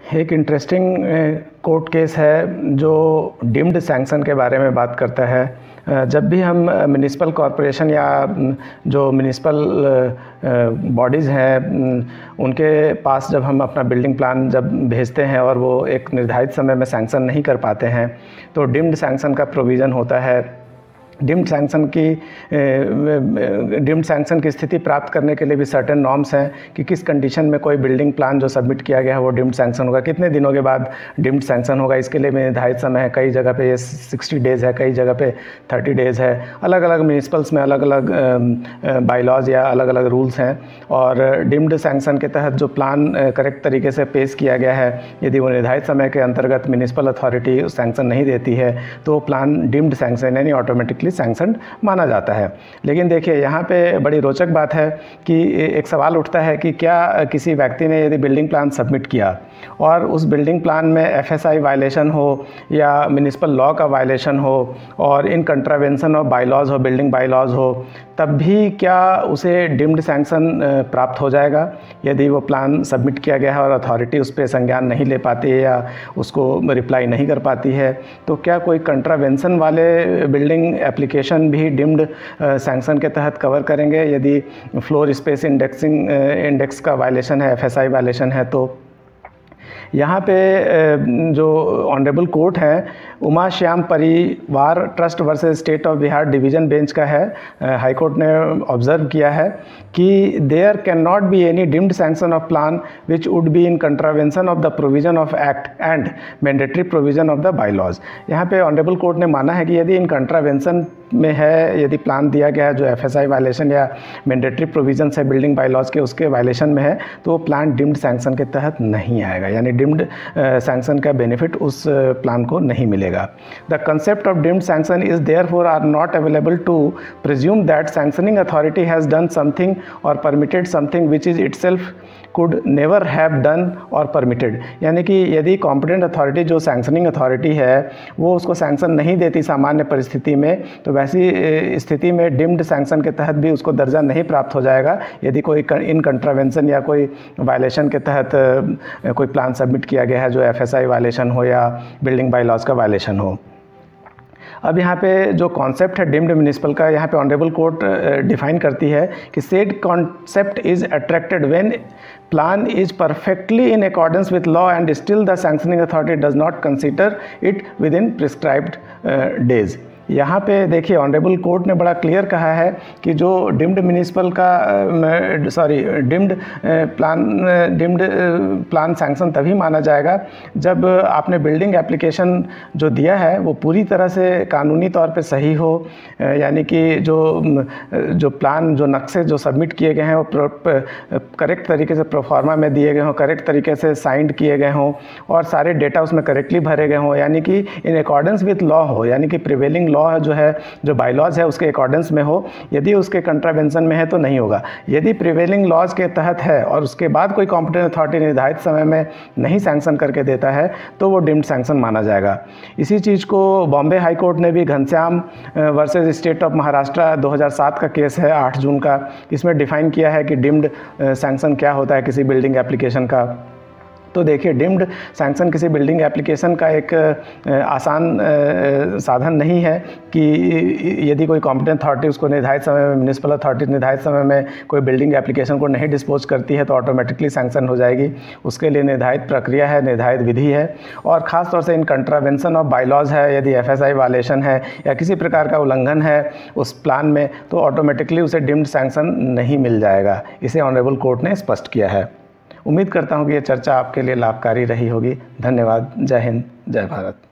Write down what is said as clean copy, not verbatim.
एक interesting court case है जो डीम्ड सैंक्शन के बारे में बात करता है। जब भी हम म्युनिसिपल कॉरपोरेशन या जो म्युनिसिपल बॉडीज़ हैं उनके पास जब हम अपना बिल्डिंग प्लान जब भेजते हैं और वो एक निर्धारित समय में सैंक्शन नहीं कर पाते हैं तो डीम्ड सैंक्शन का प्रोविज़न होता है। डीम्ड सैंक्शन की स्थिति प्राप्त करने के लिए भी सर्टेन नॉर्म्स हैं कि किस कंडीशन में कोई बिल्डिंग प्लान जो सबमिट किया गया है वो डीम्ड सैंक्शन होगा, कितने दिनों के बाद डीम्ड सैंक्शन होगा। इसके लिए निर्धारित समय है, कई जगह पे ये 60 डेज़ है, कई जगह पे 30 डेज़ है। अलग अलग म्यूनिसिपल्स में अलग अलग बाईलॉज या अलग अलग रूल्स हैं और डीम्ड सैंक्शन के तहत जो प्लान करेक्ट तरीके से पेश किया गया है, यदि वो निर्धारित समय के अंतर्गत म्यूनिसिपल अथॉरिटी सैंक्शन नहीं देती है तो प्लान डीम्ड सैंक्शन यानी ऑटोमेटिकली सैंक्शन माना जाता है। लेकिन देखिए यहाँ पे बड़ी रोचक बात है कि एक सवाल उठता है कि क्या किसी व्यक्ति ने यदि बिल्डिंग प्लान सबमिट किया और उस बिल्डिंग प्लान में एफएसआई वायलेशन हो या म्युनिसिपल लॉ का वायलेशन हो और इन कंट्रावेंशन ऑफ बाईलॉज हो, बिल्डिंग बाईलॉज हो, तब भी क्या उसे डीम्ड सैंक्शन प्राप्त हो जाएगा यदि वो प्लान सबमिट किया गया है और अथॉरिटी उस पर संज्ञान नहीं ले पाती है या उसको रिप्लाई नहीं कर पाती है? तो क्या कोई कंट्रावेंशन वाले बिल्डिंग एप्लीकेशन भी डीम्ड सैंक्शन के तहत कवर करेंगे यदि फ्लोर स्पेस इंडेक्स का वायलेशन है, एफएसआई वायलेशन है? तो यहाँ पे जो ऑनरेबल कोर्ट है Uma Shyam Parivar trust versus state of Bihar division bench का है, हाई कोर्ट ने ऑब्जर्व किया है कि there can not be any deemed sanction of plan which would be in contravention of the provision of act and mandatory provision of the bylaws. यहाँ पे honourable court ने माना है कि यदि इन कंट्रावेंशन में है, यदि प्लान दिया गया है जो एफएसआई वायलेशन या मैंडेटरी प्रोविजन है बिल्डिंग बाईलॉज के, उसके वायलेशन में है, तो वो प्लान डीम्ड सैंक्शन के तहत नहीं आएगा, यानी डीम्ड सैंक्शन का बेनिफिट उस प्लान को नहीं मिलेगा। The concept of deemed sanction is therefore are not available to presume that sanctioning authority has done something or permitted something which is itself could never have done or permitted। यानी कि यदि competent authority जो sanctioning authority है वो उसको sanction नहीं देती सामान्य परिस्थिति में, तो वैसी स्थिति में डीम्ड सैंक्शन के तहत भी उसको दर्जा नहीं प्राप्त हो जाएगा यदि कोई इन कंट्रावेंशन या कोई वायलेशन के तहत कोई प्लान सबमिट किया गया है जो एफएसआई वायलेशन हो या बिल्डिंग बाईलॉज का वायलेशन हो। अब यहाँ पे जो कॉन्सेप्ट है डीम्ड म्युनिसिपल का, यहाँ पे ऑनरेबल कोर्ट डिफाइन करती है कि said concept is attracted when plan is perfectly in accordance with law and still the sanctioning authority does not consider it within prescribed days. यहाँ पे देखिए ऑनरेबल कोर्ट ने बड़ा क्लियर कहा है कि जो डीम्ड म्युनिसिपल का डीम्ड प्लान सैंक्शन तभी माना जाएगा जब आपने बिल्डिंग एप्लीकेशन जो दिया है वो पूरी तरह से कानूनी तौर पे सही हो, यानी कि जो प्लान जो नक्शे जो सबमिट किए गए हैं वो करेक्ट तरीके से प्रोफार्मा में दिए गए हों, करेक्ट तरीके से साइंड किए गए हों और सारे डेटा उसमें करेक्टली भरे गए हों, यानी कि इन अकॉर्डेंस विथ लॉ हो, यानी कि प्रिवेलिंग लॉ जो है जो बाईलॉज है उसके अकॉर्डेंस में हो। यदि उसके कंट्रावेंशन में है तो नहीं होगा। यदि प्रिवेलिंग लॉज के तहत है और उसके बाद कोई कॉम्पिटेंट अथॉरिटी निर्धारित समय में नहीं सैंक्शन करके देता है तो वो डीम्ड सैंक्शन माना जाएगा। इसी चीज़ को बॉम्बे हाई कोर्ट ने भी Ghanshyam versus state of Maharashtra 2007 का केस है 8 जून का, इसमें डिफाइन किया है कि डीम्ड सैंक्शन क्या होता है किसी बिल्डिंग एप्लीकेशन का। तो देखिए डीम्ड सैंक्शन किसी बिल्डिंग एप्लीकेशन का एक आसान साधन नहीं है कि यदि कोई कॉम्पिटेंट अथॉरिटी उसको निर्धारित समय में, म्युनिसिपल अथॉरिटी निर्धारित समय में कोई बिल्डिंग एप्लीकेशन को नहीं डिस्पोज करती है तो ऑटोमेटिकली सैंक्शन हो जाएगी। उसके लिए निर्धारित प्रक्रिया है, निर्धारित विधि है और ख़ास तौर से इन कंट्रावेंशन ऑफ बाईलॉज है, यदि एफएसआई वायलेशन है या किसी प्रकार का उल्लंघन है उस प्लान में तो ऑटोमेटिकली उसे डीम्ड सैंक्शन नहीं मिल जाएगा। इसे ऑनरेबल कोर्ट ने स्पष्ट किया है। उम्मीद करता हूँ कि ये चर्चा आपके लिए लाभकारी रही होगी। धन्यवाद। जय हिंद, जय भारत।